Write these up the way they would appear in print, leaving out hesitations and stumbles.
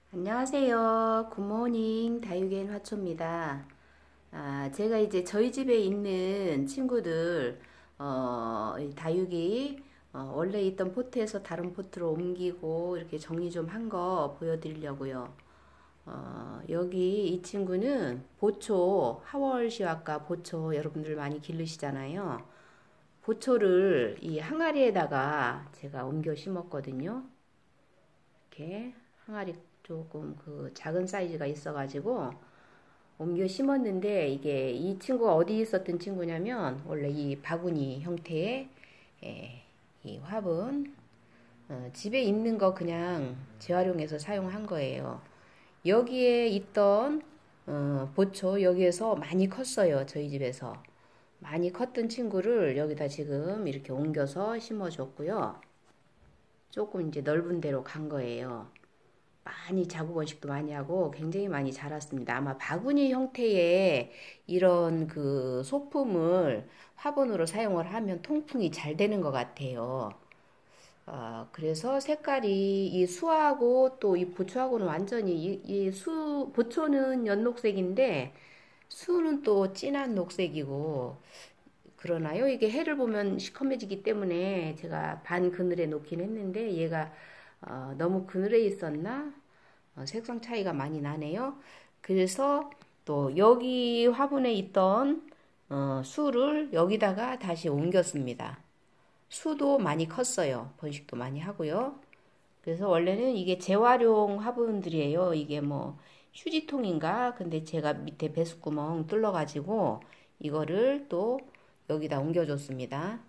안녕하세요. 굿모닝 다육이앤 화초입니다. 제가 이제 저희 집에 있는 친구들 이 다육이 원래 있던 포트에서 다른 포트로 옮기고 이렇게 정리 좀 한 거 보여드리려고요. 여기 이 친구는 보초, 하월시와과 보초 여러분들 많이 기르시잖아요. 보초를 이 항아리에다가 제가 옮겨 심었거든요. 이렇게 항아리 조금 그 작은 사이즈가 있어가지고 옮겨 심었는데 이게 이 친구가 어디 있었던 친구냐면 원래 이 바구니 형태의 이 화분 집에 있는 거 그냥 재활용해서 사용한 거예요. 여기에 있던 보초 여기에서 많이 컸어요. 저희 집에서 많이 컸던 친구를 여기다 지금 이렇게 옮겨서 심어줬고요. 조금 이제 넓은 데로 간 거예요. 많이 자구 번식도 많이 하고 굉장히 많이 자랐습니다. 아마 바구니 형태의 이런 그 소품을 화분으로 사용을 하면 통풍이 잘 되는 것 같아요. 그래서 색깔이 이 수하고 또 이 보초하고는 완전히 보초는 연녹색인데 수는 또 진한 녹색이고 그러나요? 이게 해를 보면 시커매지기 때문에 제가 반 그늘에 놓긴 했는데 얘가 너무 그늘에 있었나? 색상 차이가 많이 나네요. 그래서 또 여기 화분에 있던 수를 여기다가 다시 옮겼습니다. 수도 많이 컸어요. 번식도 많이 하고요. 그래서 원래는 이게 재활용 화분들이에요. 이게 뭐 휴지통인가? 근데 제가 밑에 배수구멍 뚫어가지고 이거를 또 여기다 옮겨줬습니다.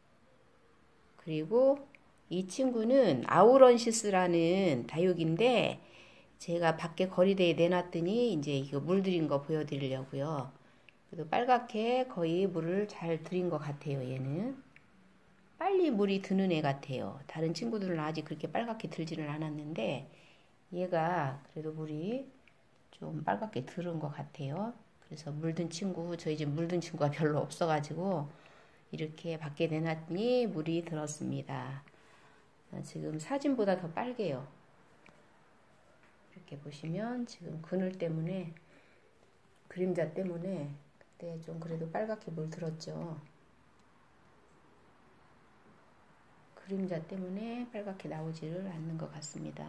그리고 이 친구는 아우런시스라는 다육인데 제가 밖에 거리대에 내놨더니 이제 이거 물 들인 거 보여드리려고요. 그래도 빨갛게 거의 물을 잘 들인 것 같아요. 얘는 빨리 물이 드는 애 같아요. 다른 친구들은 아직 그렇게 빨갛게 들지는 않았는데 얘가 그래도 물이 좀 빨갛게 들은 것 같아요. 그래서 물든 친구, 저희 집 물든 친구가 별로 없어가지고 이렇게 밖에 내놨더니 물이 들었습니다. 지금 사진보다 더 빨개요. 이렇게 보시면 지금 그늘 때문에 그림자 때문에 그때 좀 그래도 빨갛게 물 들었죠. 그림자 때문에 빨갛게 나오지를 않는 것 같습니다.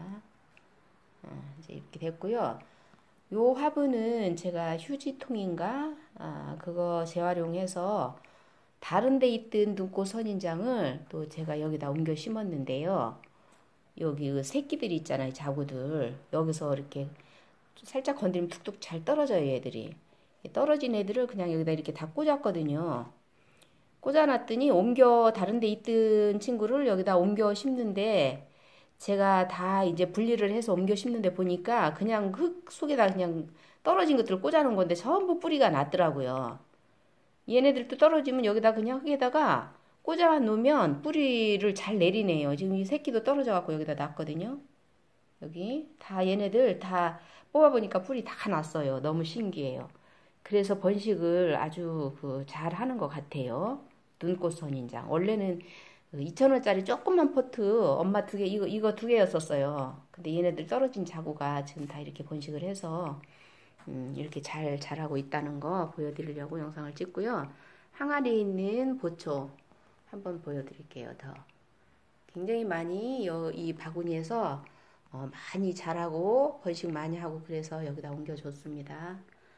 이제 이렇게 됐고요. 요 화분은 제가 휴지통인가 그거 재활용해서 다른 데 있던 눈꽃 선인장을 또 제가 여기다 옮겨 심었는데요. 여기 그 새끼들이 있잖아요. 자구들. 여기서 이렇게 살짝 건드리면 툭툭 잘 떨어져요. 애들이. 떨어진 애들을 그냥 여기다 이렇게 다 꽂았거든요. 꽂아놨더니 다른 데 있던 친구를 여기다 옮겨 심는데 제가 다 이제 분리를 해서 옮겨 심는데 보니까 그냥 흙 속에다 그냥 떨어진 것들을 꽂아놓은 건데 전부 뿌리가 났더라고요. 얘네들도 떨어지면 여기다 그냥 흙에다가 꽂아 놓으면 뿌리를 잘 내리네요. 지금 이 새끼도 떨어져 갖고 여기다 놨거든요. 여기 다 얘네들 다 뽑아보니까 뿌리 다 났어요. 너무 신기해요. 그래서 번식을 아주 잘 하는 것 같아요. 눈꽃 선인장. 원래는 2,000원짜리 조그만 포트 엄마 두 개, 이거 두 개였었어요. 근데 얘네들 떨어진 자구가 지금 다 이렇게 번식을 해서 이렇게 잘 자라고 있다는 거 보여드리려고 영상을 찍고요. 항아리에 있는 보초 한번 보여드릴게요. 더 굉장히 많이 이 바구니에서 많이 자라고 번식 많이 하고 그래서 여기다 옮겨줬습니다.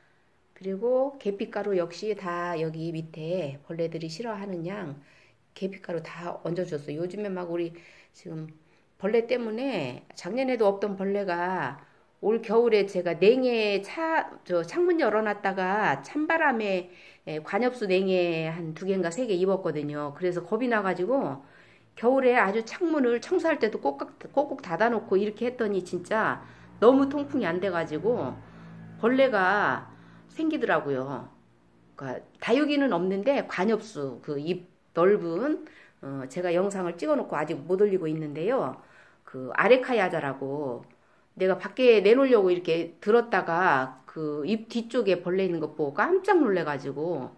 그리고 계피가루 역시 다 여기 밑에 벌레들이 싫어하는 양 계피가루 다 얹어줬어요. 요즘에 막 우리 지금 벌레 때문에 작년에도 없던 벌레가 올 겨울에 제가 냉해 창문 열어놨다가 찬바람에 관엽수 냉해 한 두 개인가 세 개 입었거든요. 그래서 겁이 나가지고 겨울에 아주 창문을 청소할 때도 꼭꼭 닫아놓고 이렇게 했더니 진짜 너무 통풍이 안 돼가지고 벌레가 생기더라고요. 그러니까 다육이는 없는데 관엽수 그 잎 넓은 제가 영상을 찍어놓고 아직 못 올리고 있는데요. 그 아레카야자라고 내가 밖에 내놓으려고 이렇게 들었다가 그 잎 뒤쪽에 벌레 있는 거 보고 깜짝 놀래가지고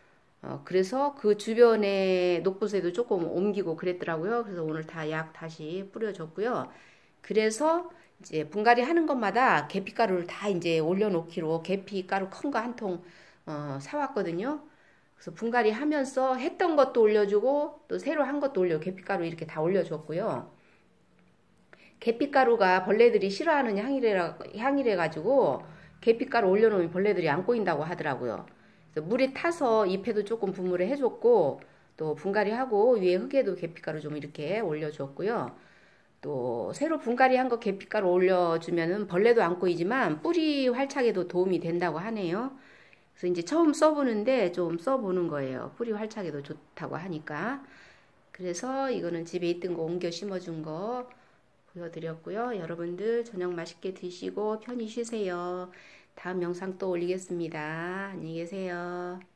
그래서 그 주변에 녹부세도 조금 옮기고 그랬더라고요. 그래서 오늘 다 약 다시 뿌려줬고요. 그래서 이제 분갈이 하는 것마다 계피가루를 다 이제 올려놓기로 계피가루 큰 거 한 통 사왔거든요. 그래서 분갈이 하면서 했던 것도 올려주고 또 새로 한 것도 계피가루 이렇게 다 올려줬고요. 계피가루가 벌레들이 싫어하는 향이래 가지고 계피가루 올려놓으면 벌레들이 안 꼬인다고 하더라고요. 그래서 물에 타서 잎에도 조금 분무를 해줬고 또 분갈이 하고 위에 흙에도 계피가루 좀 이렇게 올려줬고요. 또 새로 분갈이 한 거 계피가루 올려주면은 벌레도 안 꼬이지만 뿌리 활착에도 도움이 된다고 하네요. 그래서 이제 처음 써보는데 좀 써보는 거예요. 뿌리 활착에도 좋다고 하니까. 그래서 이거는 집에 있던 거 옮겨 심어준 거 보여드렸고요. 여러분들 저녁 맛있게 드시고 편히 쉬세요. 다음 영상 또 올리겠습니다. 안녕히 계세요.